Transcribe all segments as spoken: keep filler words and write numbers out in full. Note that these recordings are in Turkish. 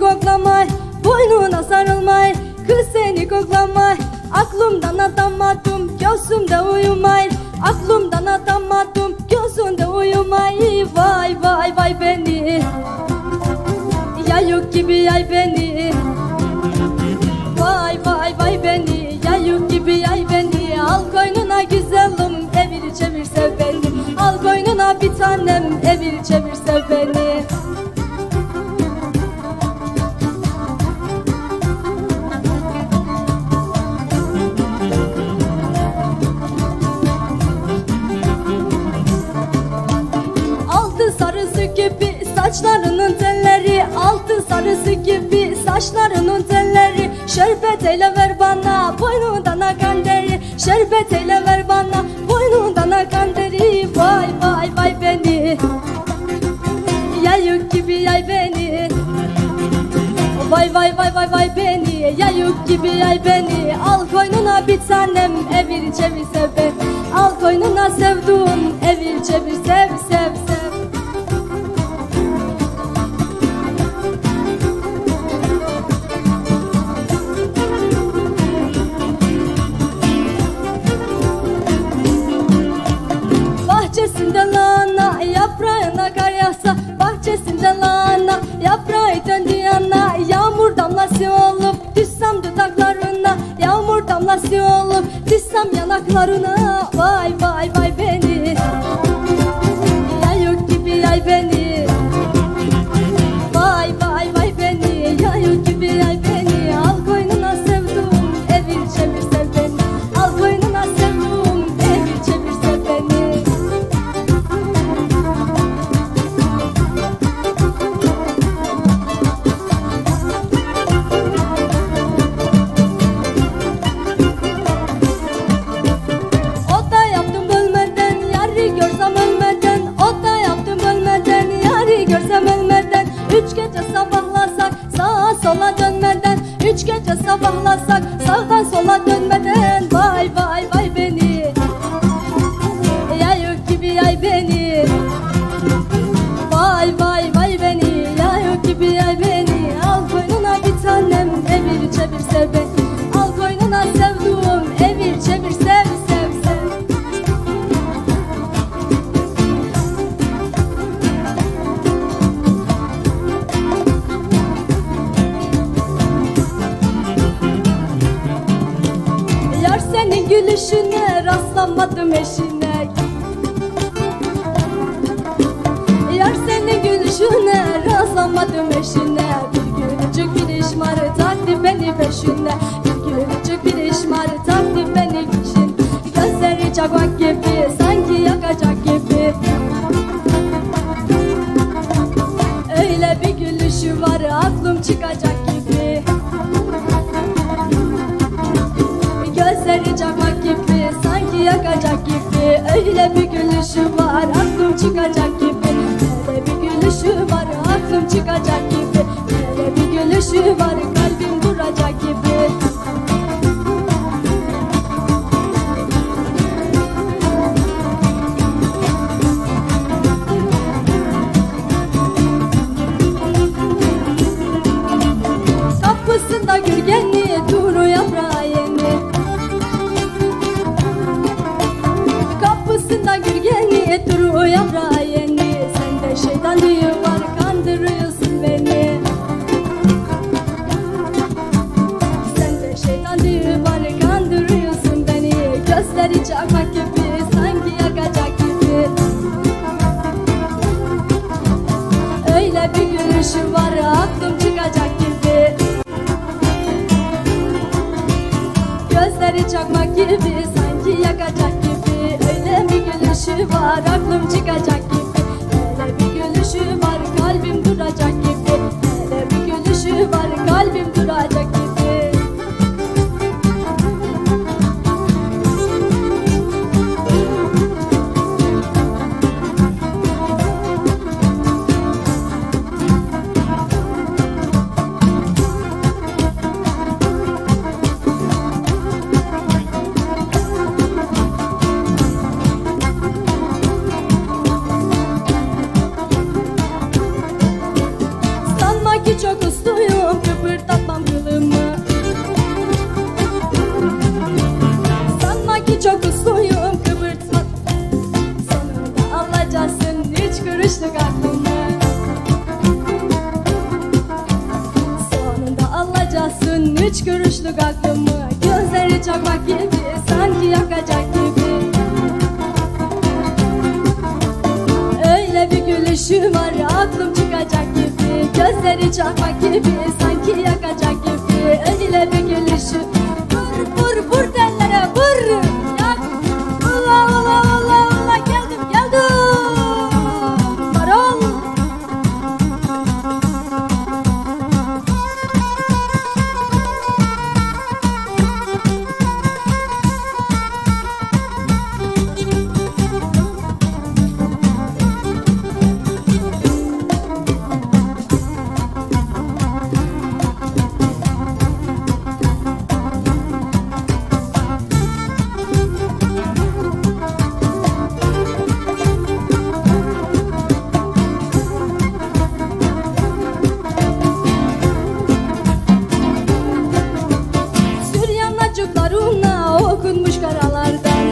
koklamay, boynuna sarılmay, kız seni koklamay. Aklımdan atamadım, gözümde uyumay, aklımdan atamadım, gözümde uyumay. Vay vay vay beni, ya yok gibi yay beni. Vay vay vay beni, ya yok gibi yay beni. Al koynuna güzelim, evir çevir sev beni. Al koynuna bir tanem, evir çevir sev beni. Altın sarısı gibi saçlarının telleri, altın sarısı gibi saçlarının telleri. Şerbet eyle ver bana, boynundan akan deri. Şerbet eyle ver bana, boynundan akan deri. Vay vay vay beni, yayık gibi yay beni. Vay vay vay vay vay beni, yayık gibi yay beni. Al koynuna bir tanem, evir çevir sev beni. Al koynuna sevduğum, evir çevir sev sev sev. Bahçesinde lahana, yaprağına kar yağsa. Bahçesinde lahana, yaprağı döndü yana. Yağmur damlası olup düşsem dudaklarına. Yağmur damlası olup düşsem yanaklarına. Vay vay vay beni, yayık gibi yay beni. Vay vay vay beni, yayık gibi yay beni. Al koynuna sevduğum, evir çevir sev beni. Al koynuna sevduğum, evir çevir sev beni. Üç gece sabahlasak sağa sola dönmeden. Üç gece sabahlasak sağdan sola dönmeden. Vay vay vay beni, yayık gibi yay beni. Vay vay vay beni, yayık gibi yay beni. Al koynuna bir tanem, evir çevir sev beni. Al koynuna sevduğum, evir çevir sev sev sev. Yar senin gülüşüne rastlamadım eşine. Yar senin gülüşüne rastlamadım eşine. Bir gülücük bir işmarı taktı beni peşine. Bir gülücük bir işmarı taktı beni peşine. Gözleri çakmak gibi, sanki yakacak gibi. Öyle bir gülüşü var, aklım çıkacak gibi. Gözleri çakmak gibi, sanki yakacak gibi. Öyle bir gülüşü var, aklım çıkacak gibi. Öyle bir gülüşü var, aklım çıkacak gibi. Öyle bir gülüşü var, kalbim duracak gibi. Kapısında gürgenli duru yaprağı yeni. Kapısında gürgenli duru yaprağı yeni. Sende şeytanlığı var, kandırıyorsun beni. Sende şeytanlığı var, kandırıyorsun beni. Gözleri çakmak gibi, sanki yakacak gibi. Öyle bir gülüşü var, aklım çıkacak gibi. Gözleri çakmak gibi, sanki yakacak gibi. Öyle bir gülüşü var, aklım çıkacak gibi. Öyle bir gülüşü var, kalbim duracak gibi. Öyle bir gülüşü var, kalbim duracak gibi. çocuk aklımı, gözleri çakmak gibi, sanki yakacak gibi. Öyle bir gülüşü var, aklım çıkacak gibi, gözleri çakmak gibi, sanki yakacak gibi. Öyle bir gülüşü, vur vur vur tellere vur, yak. Allah Allah Allah Allah, geldim geldim. Marul. Çocuklarına okunmuş karalardan,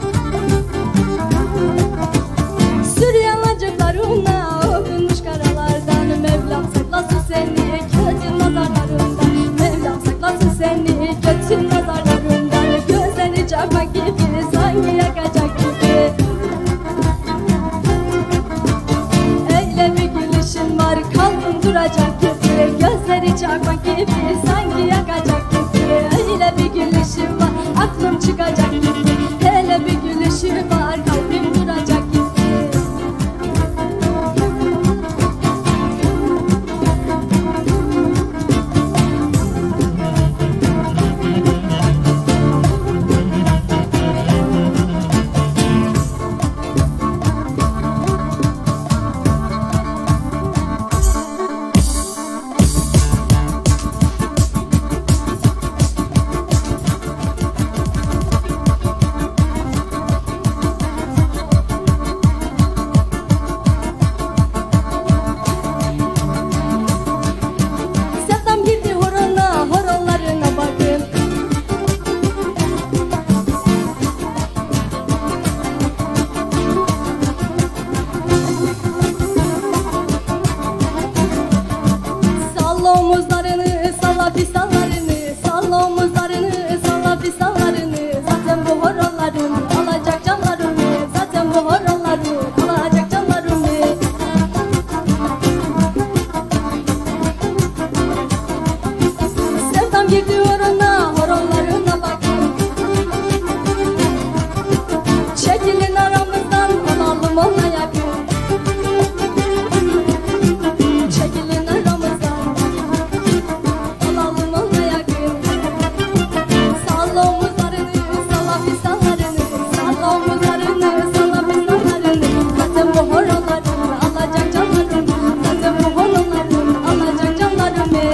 Süryanacıklarına okunmuş karalardan. Mevlam saklasın seni kötü nazarlarından, Mevlam saklasın seni kötü nazarlarından. Gözleri çakmak gibi, sanki yakacak gibi. Öyle bir gülüşün var, kalbim duracak gibi. Gözleri çakmak gibi, sanki yakacak gibi. Öyle bir gülüşü var, aklım çıkacak gibi. Hele bir gülüşü var, kalbim duracak gibi. Salla omuzlarını, salla fistanlarını, salla omuzlarını, salla fistanlarını. Zaten bu horonların alacak canlarını, zaten bu horonların alacak canlarını. Sevdam girdi horona, horonlarına bakın. Çekilin aramızdan, olalım ona yakın. Çekilin aramızdan, olalım ona yakın. Salla omuzlarını, salla fistanlarını, salla omuzlarını, salla fistanlarını. Zaten bu horonların alacak canlarını, zaten bu horonların alacak canlarını.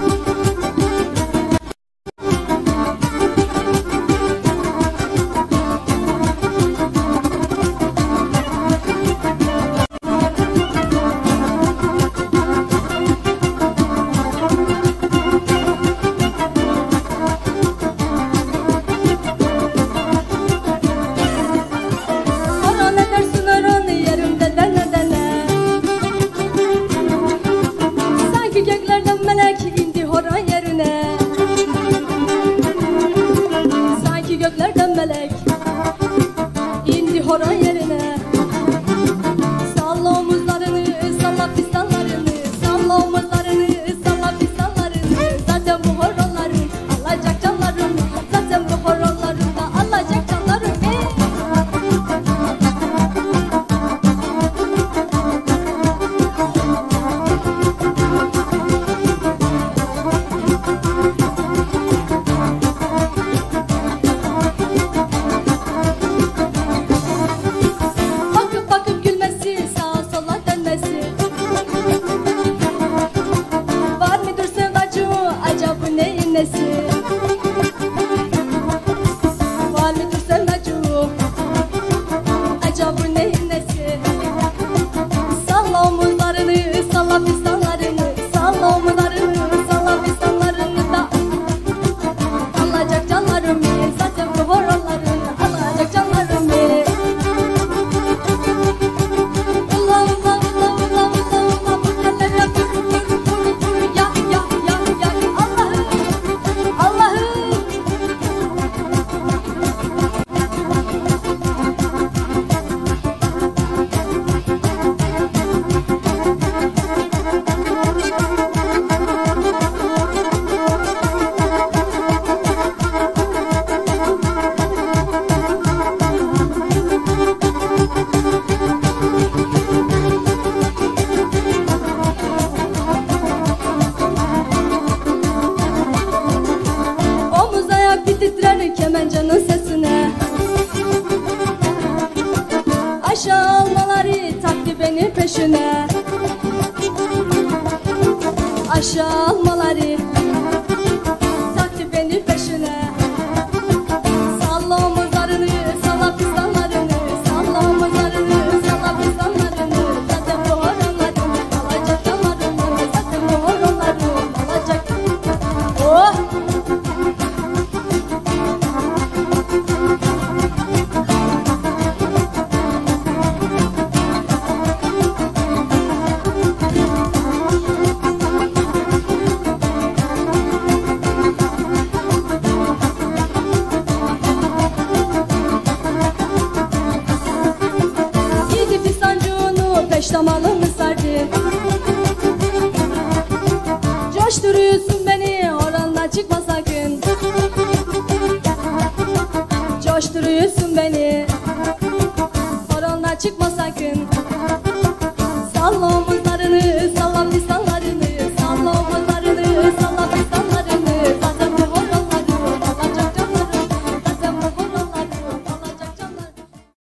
Horon edersin horon yerimde dene dene. Sanki göklerden melek indi horon yerine. Sanki göklerden melek indi horon yerine. Salla omuzlarını, salla fistanlarını, salla omuzlarını, salla fistanlarını. Zaten bu horonların alacak canlarını, zaten bu horonların da alacak canlarını. seni.